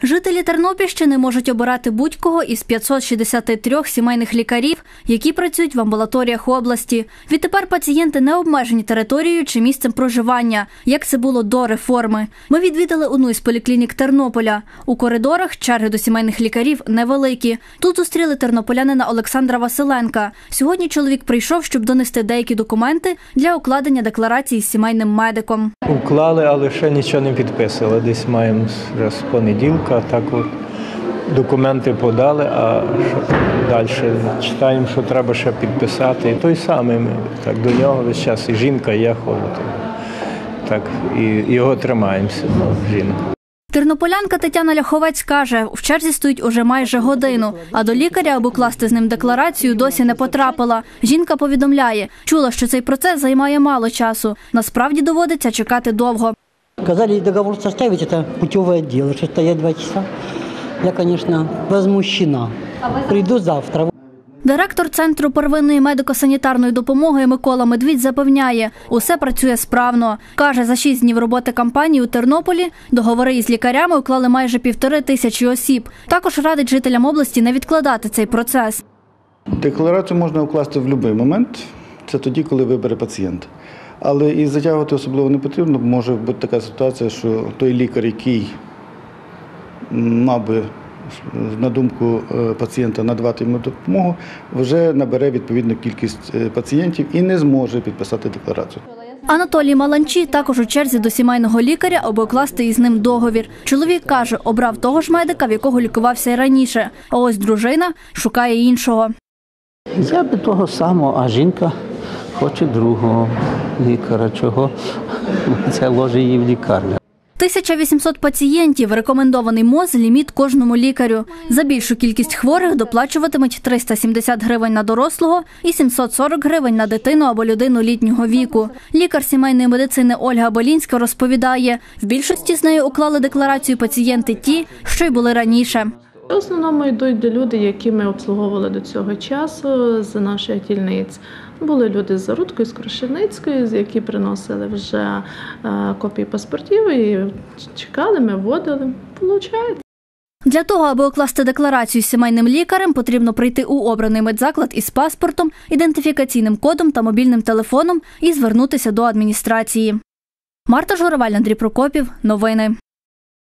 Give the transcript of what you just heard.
Жителі Тернопільщини можуть обирати будь-кого із 563 сімейних лікарів, які працюють в амбулаторіях області. Відтепер пацієнти не обмежені територією чи місцем проживання, як це було до реформи. Ми відвідали одну із поліклінік Тернополя. У коридорах черги до сімейних лікарів невеликі. Тут зустріли тернополянина Олександра Василенка. Сьогодні чоловік прийшов, щоб донести деякі документи для укладення декларації з сімейним медиком. Уклали, але ще нічого не підписали. Десь маємо вже з понеділка. Так от документи подали, а далі читаємо, що треба ще підписати. І той самий, так до нього весь час і жінка є, ходить. Так, і його тримаємося, жінка. Тернополянка Тетяна Ляховець каже, в черзі стоїть уже майже годину, а до лікаря, аби класти з ним декларацію, досі не потрапила. Жінка повідомляє, чула, що цей процес займає мало часу. Насправді доводиться чекати довго. Сказали, договор составить, это путевое дело, что стоять 2 часа. Я, конечно, возмущена. Приду завтра. Директор Центру первинної медико-санітарної допомоги Микола Медвідь запевняє, усе працює справно. Каже, за 6 днів роботи кампанії у Тернополі договори із лікарями уклали майже 1500 осіб. Також радить жителям області не відкладати цей процес. Декларацію можна укласти в будь-який момент, це тоді, коли вибере пацієнт. Але і затягувати особливо не потрібно, може бути така ситуація, що той лікар, який мав би, на думку пацієнта, надавати йому допомогу, вже набере відповідну кількість пацієнтів і не зможе підписати декларацію. Анатолій Маланчі також у черзі до сімейного лікаря, аби укласти із ним договір. Чоловік каже, обрав того ж медика, в якого лікувався і раніше. А ось дружина шукає іншого. Я би того самого, а жінка хоче другого лікаря. Чого? Це ложе її в лікарню. 1800 пацієнтів – рекомендований МОЗ ліміт кожному лікарю. За більшу кількість хворих доплачуватимуть 370 гривень на дорослого і 740 гривень на дитину або людину літнього віку. Лікар сімейної медицини Ольга Болінська розповідає, в більшості з нею уклали декларацію пацієнти ті, що й були раніше. В основному йдуть люди, які ми обслуговували до цього часу з наших дільниць. Були люди з Зарудкою, з Крушельницької, які приносили вже копії паспортів і чекали, ми вводили. Получається. Для того, аби укласти декларацію з сімейним лікарем, потрібно прийти у обраний медзаклад із паспортом, ідентифікаційним кодом та мобільним телефоном і звернутися до адміністрації. Марта Журавель, Андрій Прокопів. Новини.